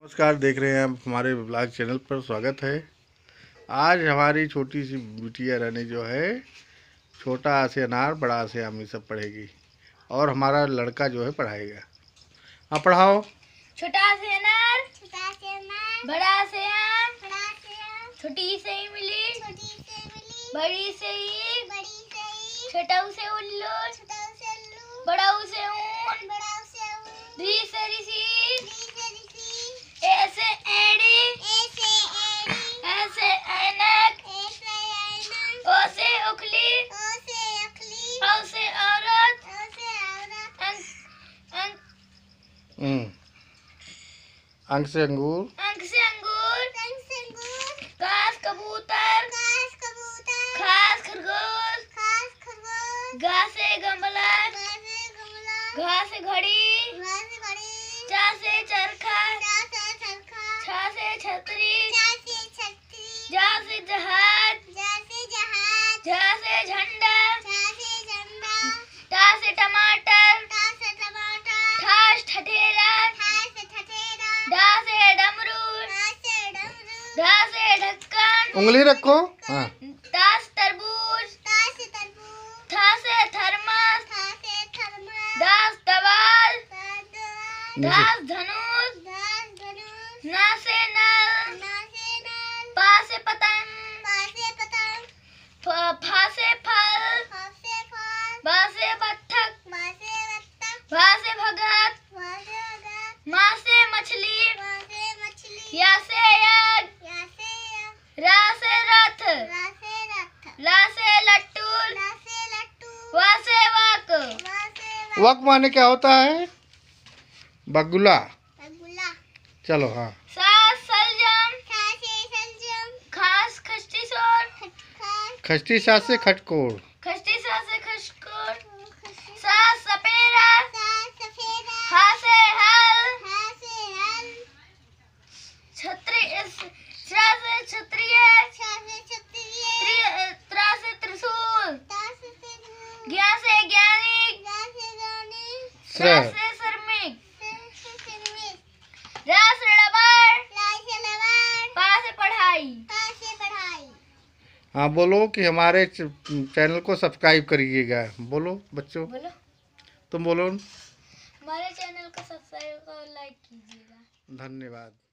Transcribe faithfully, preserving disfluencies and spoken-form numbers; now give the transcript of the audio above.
नमस्कार, देख रहे हैं आप हमारे ब्लॉग चैनल पर। स्वागत है। आज हमारी छोटी सी बिटिया रानी जो है छोटा आ से अनार बड़ा आ से आम ये सब पढ़ेगी और हमारा लड़का जो है पढ़ाएगा। हाँ, पढ़ाओ। छोटा से अनार, छोटा से अनार, बड़ा से आम, बड़ा से आम, छोटी से इमली, छोटी से इमली, बड़ी से ईख, बड़ी से ईख, छोटा से उल्लू, छोटा से उल्लू, बड़ा से ऊन, बड़ा से ऊन, री से ऋषि, री से ऋषि, ए से एड़ी, ए से एड़ी, ऐसे ऐनक, ऐसे ऐनक, ओ से उखली, ओ से उखली, औ से औरत, औ से औरत, अंक अंक हम्म अंक से अंगूर, अंक से अंगूर, अंक से अंगूर, कास कबूतर, कास कबूतर, खास खरगोश, खास खरगोश, गा से गमला, गा से गमला, घा से घड़ी, घा से घड़ी, चा से चरखा, चा से चरखा, छा से छतरी, छा से छतरी, जा से जहाज, जा से जहाज, झा से झंडा, झा से झंडा, टा से टमाटर, टा से टमाटर, ठास ठठेरा, ठास से ठठेरा, डा से डमरू, डा से डमरू, ढा से ढक्कन, उंगली रखो। हाँ, ता से तरबूज, ता से तरबूज, था से थर्मस, था से थर्मस, दास तवाल, दास धनुष, दास धनुष, ना से नल, ना से नल, पा से पतंग, पा से पतंग, फ फा से फल, फा से फल, बा से बत्तख, बा से बत्तख, भा से भगत, भा से भगत, मा से मछली, मा से मछली, या से यज्ञ, या से यज्ञ, रा से रथ, रा से रथ, ला से लट्टू, ला से लट्टू, वा से वक, वा से वक माने क्या होता है? बगुला। बगुला। चलो। हाँ, सा सलजम, सा से सलजम, खास खष्टी सोर, खास खष्टी सास से खटकोर, खष्टी सा से खशकोर, सा सपेरा, सा सफेरा, हा से हल, हा से हल, छत्री छा से क्षत्रिय, छा से क्षत्रिय, त्रा से त्रिशूल, ता से त्रिशूल, ज्ञा से ज्ञानी, ज्ञा से ज्ञानी, श्रा से श्रमिक, श्रा से श्रमिक, रा से रबर, रा से रबर, पा से पढ़ाई, पा से पढ़ाई। हाँ बोलो कि हमारे च- चैनल को सब्सक्राइब करिएगा। बोलो बच्चों, बोलो, तुम बोलो। हमारे चैनल को सब्सक्राइब और लाइक कीजिएगा। धन्यवाद।